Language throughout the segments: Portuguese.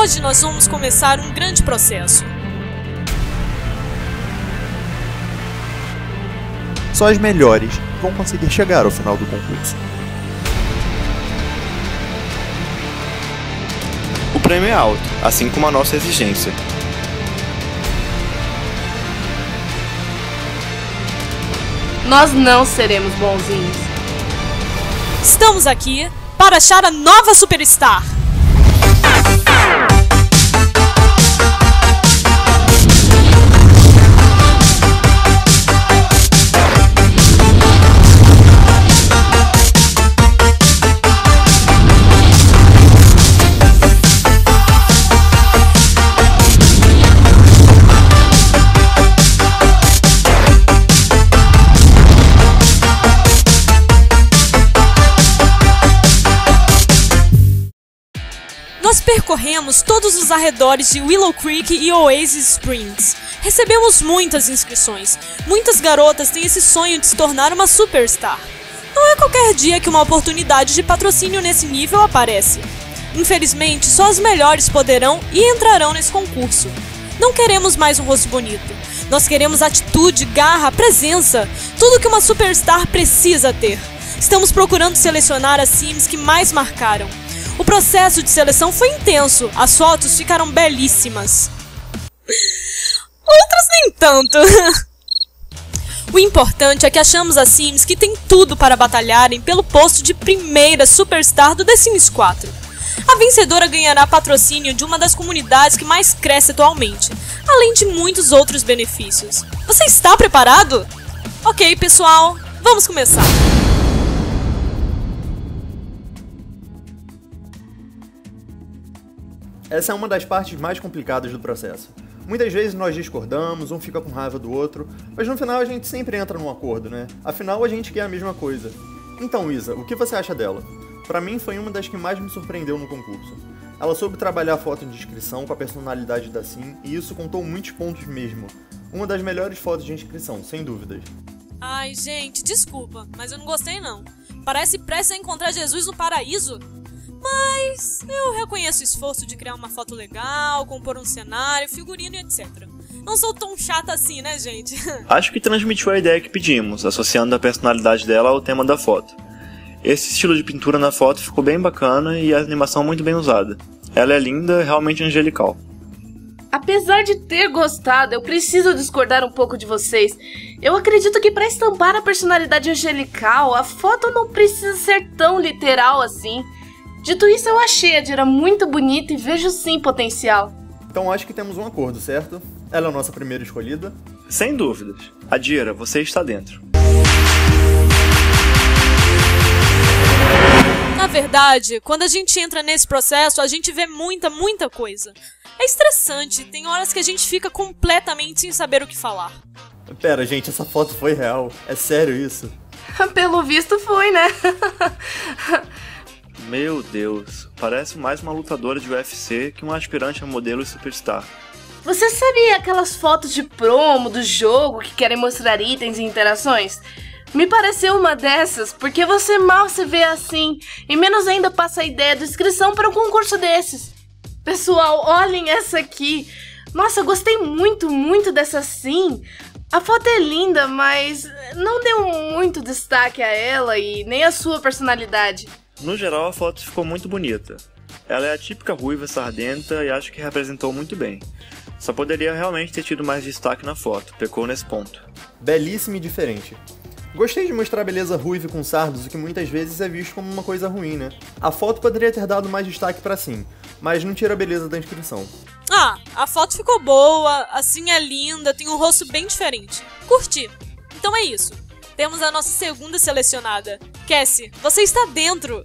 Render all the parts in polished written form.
Hoje nós vamos começar um grande processo. Só as melhores vão conseguir chegar ao final do concurso. O prêmio é alto, assim como a nossa exigência. Nós não seremos bonzinhos. Estamos aqui para achar a nova Superstar. Nós percorremos todos os arredores de Willow Creek e Oasis Springs. Recebemos muitas inscrições. Muitas garotas têm esse sonho de se tornar uma superstar. Não é qualquer dia que uma oportunidade de patrocínio nesse nível aparece. Infelizmente, só as melhores poderão e entrarão nesse concurso. Não queremos mais um rosto bonito. Nós queremos atitude, garra, presença. Tudo que uma superstar precisa ter. Estamos procurando selecionar as sims que mais marcaram. O processo de seleção foi intenso, as fotos ficaram belíssimas. Outras nem tanto. O importante é que achamos as sims que têm tudo para batalharem pelo posto de primeira superstar do The Sims 4. A vencedora ganhará patrocínio de uma das comunidades que mais cresce atualmente, além de muitos outros benefícios. Você está preparado? Ok, pessoal, vamos começar. Essa é uma das partes mais complicadas do processo. Muitas vezes nós discordamos, um fica com raiva do outro, mas no final a gente sempre entra num acordo, né? Afinal, a gente quer a mesma coisa. Então, Isa, o que você acha dela? Pra mim, foi uma das que mais me surpreendeu no concurso. Ela soube trabalhar a foto de inscrição com a personalidade da sim, e isso contou muitos pontos mesmo. Uma das melhores fotos de inscrição, sem dúvidas. Ai, gente, desculpa, mas eu não gostei não. Parece prestes a encontrar Jesus no paraíso. Mas eu reconheço o esforço de criar uma foto legal, compor um cenário, figurino e etc. Não sou tão chata assim, né, gente? Acho que transmitiu a ideia que pedimos, associando a personalidade dela ao tema da foto. Esse estilo de pintura na foto ficou bem bacana e a animação muito bem usada. Ela é linda, realmente angelical. Apesar de ter gostado, eu preciso discordar um pouco de vocês. Eu acredito que para estampar a personalidade angelical, a foto não precisa ser tão literal assim. Dito isso, eu achei a Dira muito bonita e vejo sim potencial. Então acho que temos um acordo, certo? Ela é a nossa primeira escolhida? Sem dúvidas. Adira, você está dentro. Na verdade, quando a gente entra nesse processo, a gente vê muita coisa. É estressante, tem horas que a gente fica completamente sem saber o que falar. Pera, gente, essa foto foi real. É sério isso? Pelo visto foi, né? Meu Deus, parece mais uma lutadora de UFC que um aspirante a modelo superstar. Você sabia aquelas fotos de promo do jogo que querem mostrar itens e interações? Me pareceu uma dessas, porque você mal se vê assim, e menos ainda passa a ideia de inscrição para um concurso desses. Pessoal, olhem essa aqui. Nossa, eu gostei muito dessa sim. A foto é linda, mas não deu muito destaque a ela e nem a sua personalidade. No geral, a foto ficou muito bonita. Ela é a típica ruiva sardenta e acho que representou muito bem. Só poderia realmente ter tido mais destaque na foto, pecou nesse ponto. Belíssima e diferente. Gostei de mostrar a beleza ruiva com sardos, o que muitas vezes é visto como uma coisa ruim, né? A foto poderia ter dado mais destaque pra sim, mas não tira a beleza da inscrição. Ah, a foto ficou boa, a sim é linda, tem um rosto bem diferente. Curti. Então é isso. Temos a nossa segunda selecionada. Cassie, você está dentro!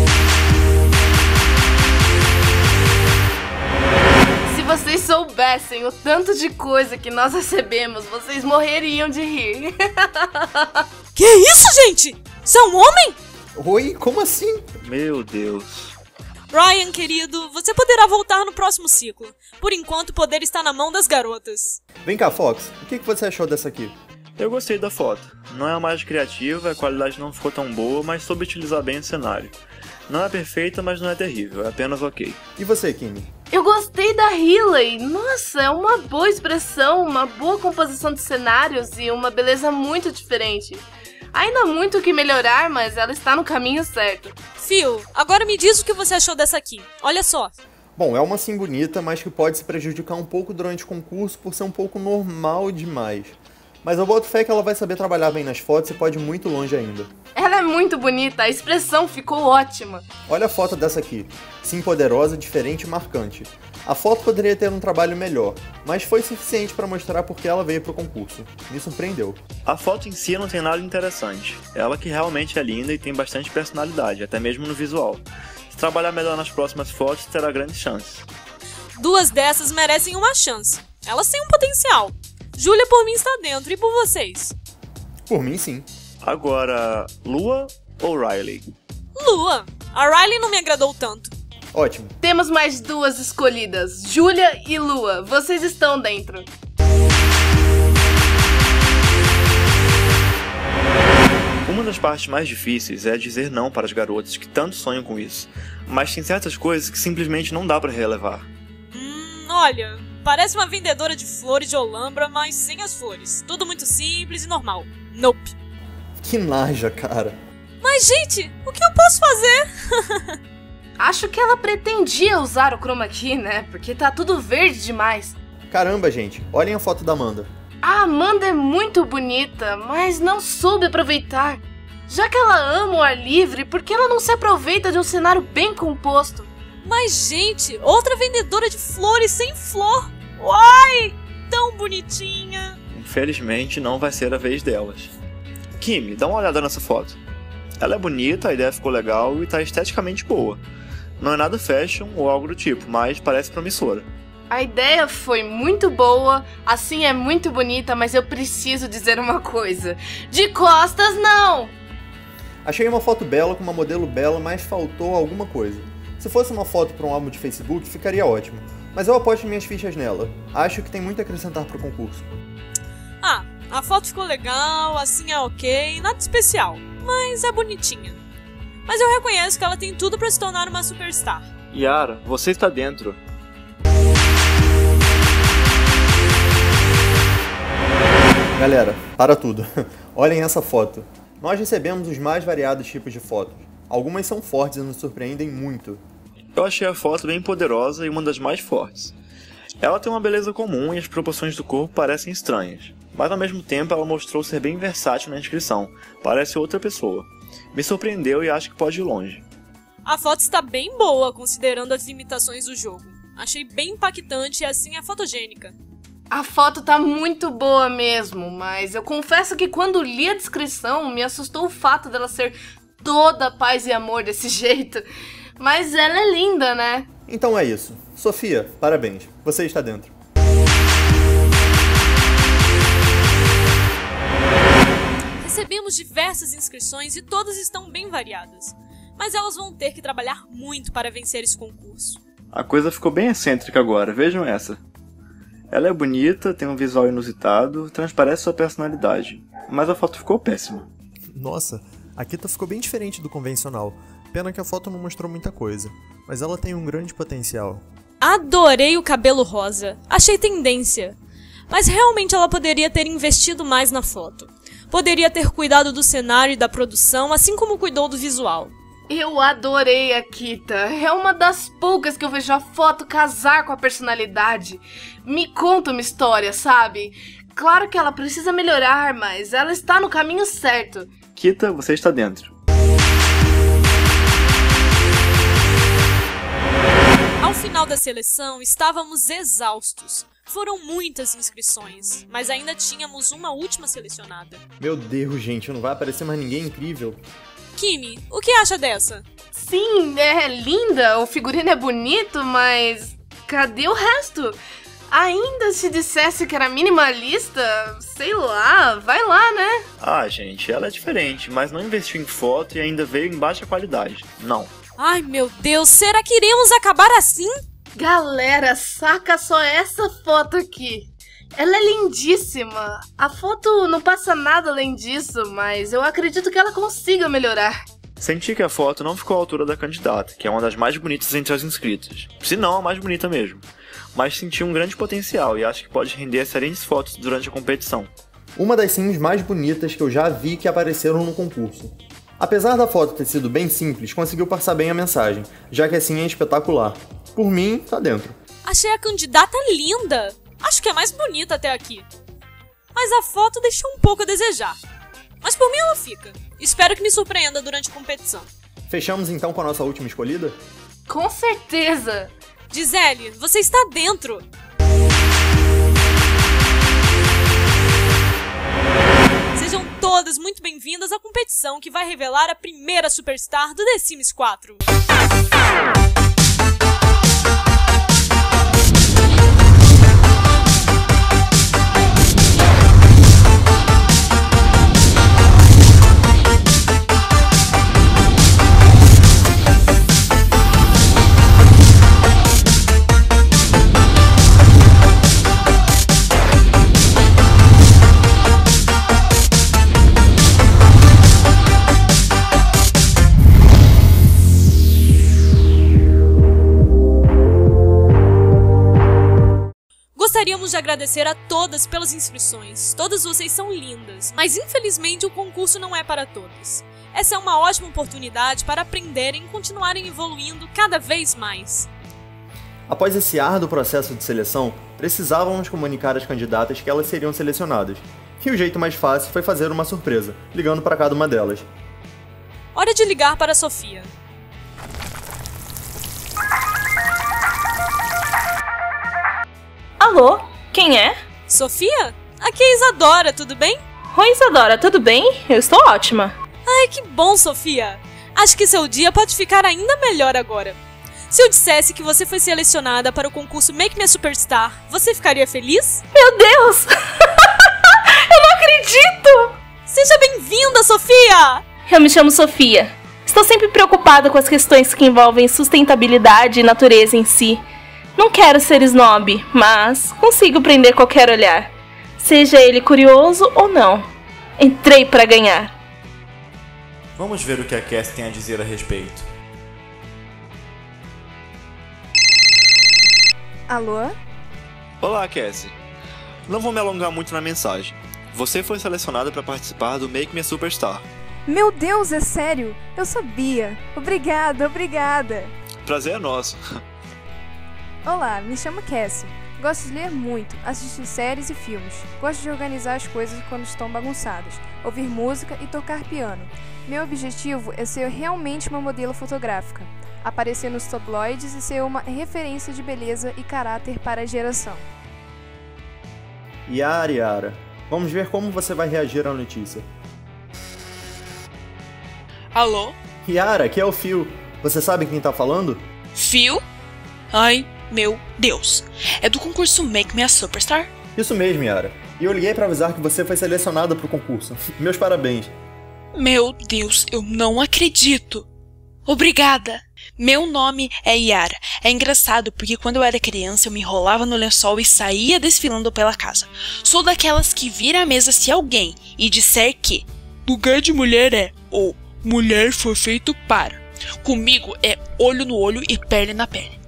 Se vocês soubessem o tanto de coisa que nós recebemos, vocês morreriam de rir. Que isso, gente? Você é um homem? Oi, como assim? Meu Deus. Ryan, querido, você poderá voltar no próximo ciclo. Por enquanto, o poder está na mão das garotas. Vem cá, Fox, o que você achou dessa aqui? Eu gostei da foto. Não é a mais criativa, a qualidade não ficou tão boa, mas soube utilizar bem o cenário. Não é perfeita, mas não é terrível, é apenas ok. E você, Kimi? Eu gostei da Hailey. Nossa, é uma boa expressão, uma boa composição de cenários e uma beleza muito diferente. Ainda há muito o que melhorar, mas ela está no caminho certo. Phil, agora me diz o que você achou dessa aqui. Olha só. Bom, é uma sim bonita, mas que pode se prejudicar um pouco durante o concurso por ser um pouco normal demais. Mas eu boto fé que ela vai saber trabalhar bem nas fotos e pode ir muito longe ainda. Ela é muito bonita, a expressão ficou ótima. Olha a foto dessa aqui. Sim, poderosa, diferente e marcante. A foto poderia ter um trabalho melhor, mas foi suficiente para mostrar porque ela veio pro concurso. Me surpreendeu. A foto em si não tem nada interessante. Ela que realmente é linda e tem bastante personalidade, até mesmo no visual. Se trabalhar melhor nas próximas fotos, terá grandes chances. Duas dessas merecem uma chance. Elas têm um potencial. Júlia por mim está dentro, e por vocês? Por mim, sim. Agora, Lua ou Riley? Lua. A Riley não me agradou tanto. Ótimo. Temos mais duas escolhidas, Júlia e Lua. Vocês estão dentro. Uma das partes mais difíceis é dizer não para as garotas que tanto sonham com isso, mas tem certas coisas que simplesmente não dá para relevar. Olha, parece uma vendedora de flores de Olambra, mas sem as flores. Tudo muito simples e normal. Nope. Que naja, cara. Mas, gente, o que eu posso fazer? Acho que ela pretendia usar o chroma key, né? Porque tá tudo verde demais. Caramba, gente, olhem a foto da Amanda. A Amanda é muito bonita, mas não soube aproveitar. Já que ela ama o ar livre, por que ela não se aproveita de um cenário bem composto? Mas, gente, outra vendedora de flores sem flor. Uai, tão bonitinha. Infelizmente, não vai ser a vez delas. Kimi, dá uma olhada nessa foto. Ela é bonita, a ideia ficou legal e tá esteticamente boa. Não é nada fashion ou algo do tipo, mas parece promissora. A ideia foi muito boa, assim é muito bonita, mas eu preciso dizer uma coisa. De costas, não! Achei uma foto bela com uma modelo bela, mas faltou alguma coisa. Se fosse uma foto para um álbum de Facebook, ficaria ótimo. Mas eu aposto minhas fichas nela. Acho que tem muito a acrescentar pro concurso. Ah, a foto ficou legal, assim é ok, nada especial. Mas é bonitinha. Mas eu reconheço que ela tem tudo pra se tornar uma superstar. Yara, você está dentro. Galera, para tudo. Olhem essa foto. Nós recebemos os mais variados tipos de fotos. Algumas são fortes e nos surpreendem muito. Eu achei a foto bem poderosa e uma das mais fortes. Ela tem uma beleza comum e as proporções do corpo parecem estranhas, mas ao mesmo tempo ela mostrou ser bem versátil na inscrição, parece outra pessoa. Me surpreendeu e acho que pode ir longe. A foto está bem boa, considerando as limitações do jogo. Achei bem impactante e assim é fotogênica. A foto tá muito boa mesmo, mas eu confesso que quando li a descrição me assustou o fato dela ser toda paz e amor desse jeito. Mas ela é linda, né? Então é isso. Sofia, parabéns. Você está dentro. Recebemos diversas inscrições e todas estão bem variadas. Mas elas vão ter que trabalhar muito para vencer esse concurso. A coisa ficou bem excêntrica agora, vejam essa. Ela é bonita, tem um visual inusitado, transparece sua personalidade, mas a foto ficou péssima. Nossa, a Kita ficou bem diferente do convencional. Pena que a foto não mostrou muita coisa, mas ela tem um grande potencial. Adorei o cabelo rosa, achei tendência. Mas realmente ela poderia ter investido mais na foto. Poderia ter cuidado do cenário e da produção, assim como cuidou do visual. Eu adorei a Kita. É uma das poucas que eu vejo a foto casar com a personalidade. Me conta uma história, sabe? Claro que ela precisa melhorar, mas ela está no caminho certo. Kita, você está dentro. Ao final da seleção, estávamos exaustos. Foram muitas inscrições, mas ainda tínhamos uma última selecionada. Meu Deus, gente, não vai aparecer mais ninguém incrível. Kimi, o que acha dessa? Sim, é linda, o figurino é bonito, mas cadê o resto? Ainda se dissesse que era minimalista, sei lá, vai lá, né? Ah, gente, ela é diferente, mas não investiu em foto e ainda veio em baixa qualidade. Não. Ai, meu Deus, será que iremos acabar assim? Galera, saca só essa foto aqui. Ela é lindíssima. A foto não passa nada além disso, mas eu acredito que ela consiga melhorar. Senti que a foto não ficou à altura da candidata, que é uma das mais bonitas entre as inscritas, se não a mais bonita mesmo, mas senti um grande potencial e acho que pode render excelentes fotos durante a competição. Uma das sims mais bonitas que eu já vi que apareceram no concurso. Apesar da foto ter sido bem simples, conseguiu passar bem a mensagem, já que a sim é espetacular. Por mim, tá dentro. Achei a candidata linda. Acho que é a mais bonita até aqui. Mas a foto deixou um pouco a desejar. Mas por mim ela fica. Espero que me surpreenda durante a competição. Fechamos então com a nossa última escolhida? Com certeza! Gisele, você está dentro! Sejam todas muito bem-vindas à competição que vai revelar a primeira superstar do The Sims 4. Gostaríamos de agradecer a todas pelas inscrições. Todas vocês são lindas, mas infelizmente o concurso não é para todas. Essa é uma ótima oportunidade para aprenderem e continuarem evoluindo cada vez mais. Após esse árduo processo de seleção, precisávamos comunicar às candidatas que elas seriam selecionadas. E o jeito mais fácil foi fazer uma surpresa, ligando para cada uma delas. Hora de ligar para a Sofia. Alô? Quem é? Sofia? Aqui é a Isadora, tudo bem? Oi, Isadora, tudo bem? Eu estou ótima. Ai, que bom, Sofia! Acho que seu dia pode ficar ainda melhor agora. Se eu dissesse que você foi selecionada para o concurso Make Me a Superstar, você ficaria feliz? Meu Deus! Eu não acredito! Seja bem-vinda, Sofia! Eu me chamo Sofia. Estou sempre preocupada com as questões que envolvem sustentabilidade e natureza em si. Não quero ser snob, mas consigo prender qualquer olhar, seja ele curioso ou não. Entrei para ganhar. Vamos ver o que a Cass tem a dizer a respeito. Alô? Olá, Cassie. Não vou me alongar muito na mensagem. Você foi selecionada para participar do Make Me a Superstar. Meu Deus, é sério? Eu sabia. Obrigada. Prazer é nosso. Olá, me chamo Cassie. Gosto de ler muito, assistir séries e filmes. Gosto de organizar as coisas quando estão bagunçadas, ouvir música e tocar piano. Meu objetivo é ser realmente uma modelo fotográfica, aparecer nos tabloides e ser uma referência de beleza e caráter para a geração. Yara, vamos ver como você vai reagir à notícia. Alô? Yara, aqui é o Phil. Você sabe quem tá falando? Phil? Ai, meu Deus. É do concurso Make Me a Superstar? Isso mesmo, Yara. E eu liguei pra avisar que você foi selecionada pro concurso. Meus parabéns. Meu Deus, eu não acredito. Obrigada. Meu nome é Yara. É engraçado porque quando eu era criança eu me enrolava no lençol e saía desfilando pela casa. Sou daquelas que vira a mesa se alguém e disser que lugar de mulher é ou mulher foi feito para. Comigo é olho no olho e pele na pele.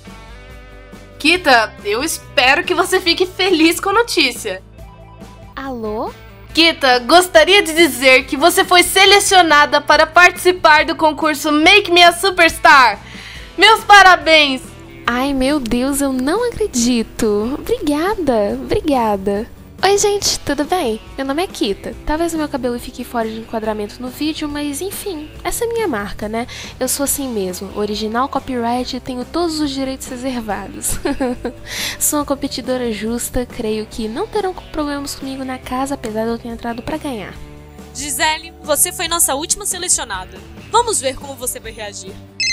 Kita, eu espero que você fique feliz com a notícia. Alô? Kita, gostaria de dizer que você foi selecionada para participar do concurso Make Me a Superstar. Meus parabéns! Ai, meu Deus, eu não acredito. Obrigada. Oi, gente, tudo bem? Meu nome é Kita. Talvez o meu cabelo fique fora de enquadramento no vídeo, mas enfim, essa é minha marca, né? Eu sou assim mesmo, original copyright e tenho todos os direitos reservados. Sou uma competidora justa, creio que não terão problemas comigo na casa, apesar de eu ter entrado pra ganhar. Gisele, você foi nossa última selecionada. Vamos ver como você vai reagir.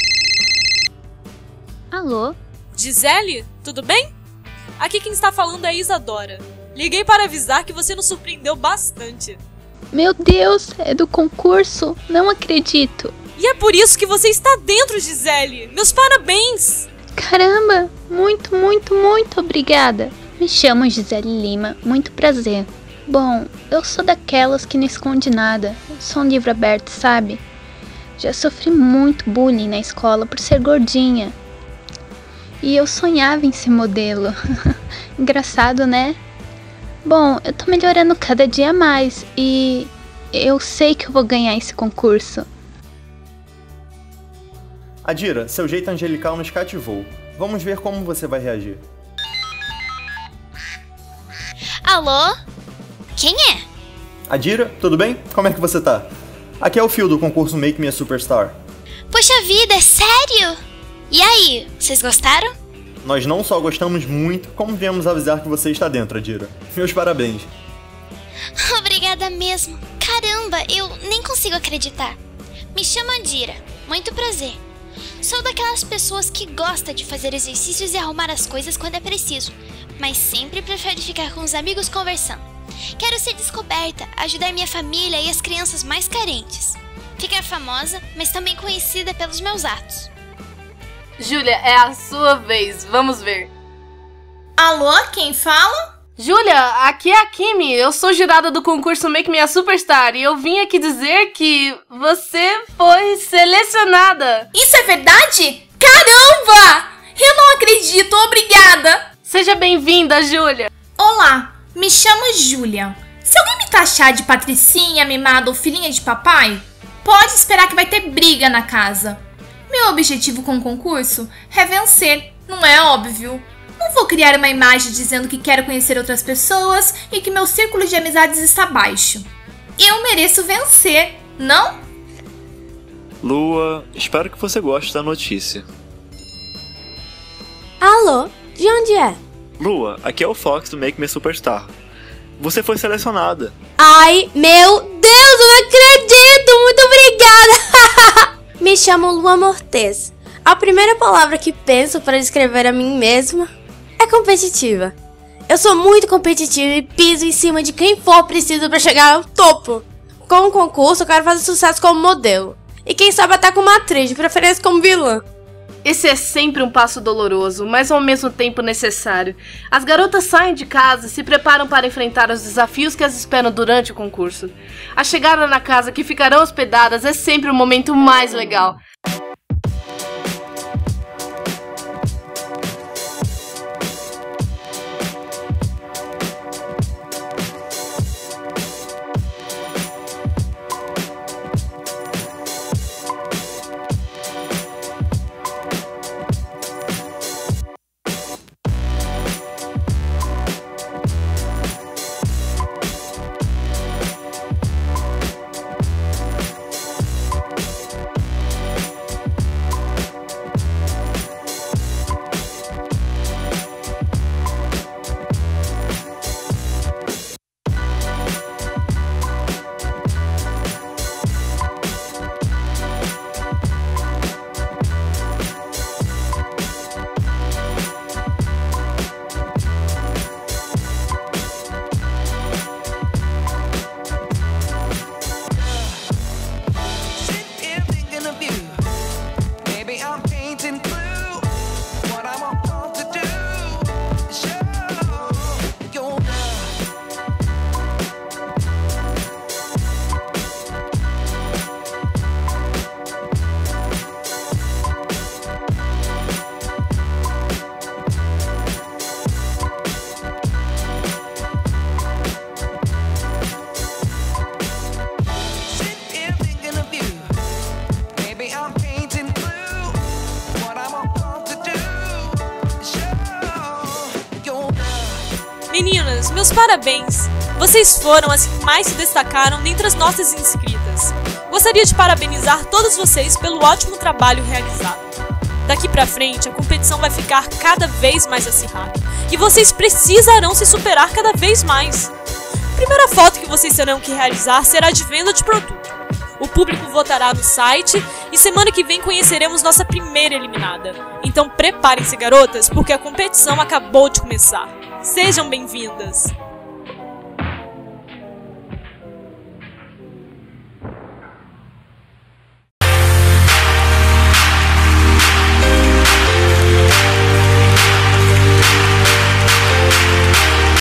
Alô? Gisele, tudo bem? Aqui quem está falando é a Isadora. Liguei para avisar que você nos surpreendeu bastante. Meu Deus, é do concurso? Não acredito. E é por isso que você está dentro, Gisele. Meus parabéns! Caramba, muito obrigada. Me chamo Gisele Lima, muito prazer. Bom, eu sou daquelas que não esconde nada. Eu sou um livro aberto, sabe? Já sofri muito bullying na escola por ser gordinha. E eu sonhava em ser modelo. Engraçado, né? Bom, eu tô melhorando cada dia mais e eu sei que eu vou ganhar esse concurso. Adira, seu jeito angelical nos cativou. Vamos ver como você vai reagir. Alô? Quem é? Adira, tudo bem? Como é que você tá? Aqui é o Phil do concurso Make Me a Superstar. Poxa vida, é sério? E aí, vocês gostaram? Nós não só gostamos muito, como viemos avisar que você está dentro, Adira. Meus parabéns. Obrigada mesmo. Caramba, eu nem consigo acreditar. Me chamo Adira. Muito prazer. Sou daquelas pessoas que gosta de fazer exercícios e arrumar as coisas quando é preciso, mas sempre prefere ficar com os amigos conversando. Quero ser descoberta, ajudar minha família e as crianças mais carentes. Ficar famosa, mas também conhecida pelos meus atos. Júlia, é a sua vez. Vamos ver. Alô, quem fala? Júlia, aqui é a Kimi. Eu sou jurada do concurso Make Me a Superstar e eu vim aqui dizer que você foi selecionada. Isso é verdade? Caramba! Eu não acredito, obrigada! Seja bem-vinda, Júlia. Olá, me chamo Júlia. Se alguém me taxar de patricinha, mimada ou filhinha de papai, pode esperar que vai ter briga na casa. Meu objetivo com o concurso é vencer, não é óbvio? Não vou criar uma imagem dizendo que quero conhecer outras pessoas e que meu círculo de amizades está baixo. Eu mereço vencer, não? Lua, espero que você goste da notícia. Alô, de onde é? Lua, aqui é o Fox do Make Me a Superstar. Você foi selecionada. Ai, meu Deus, eu não acredito! Muito obrigada! Me chamo Lua Mortez. A primeira palavra que penso para descrever a mim mesma é competitiva. Eu sou muito competitiva e piso em cima de quem for preciso para chegar ao topo. Com o concurso, eu quero fazer sucesso como modelo. E quem sabe até como atriz, de preferência como vilã. Esse é sempre um passo doloroso, mas ao mesmo tempo necessário. As garotas saem de casa e se preparam para enfrentar os desafios que as esperam durante o concurso. A chegada na casa que ficarão hospedadas é sempre o momento mais legal. Meninas, meus parabéns! Vocês foram as que mais se destacaram dentre as nossas inscritas. Gostaria de parabenizar todos vocês pelo ótimo trabalho realizado. Daqui pra frente, a competição vai ficar cada vez mais acirrada e vocês precisarão se superar cada vez mais. A primeira foto que vocês terão que realizar será de venda de produto. O público votará no site e semana que vem conheceremos nossa primeira eliminada. Então preparem-se, garotas, porque a competição acabou de começar. Sejam bem-vindas!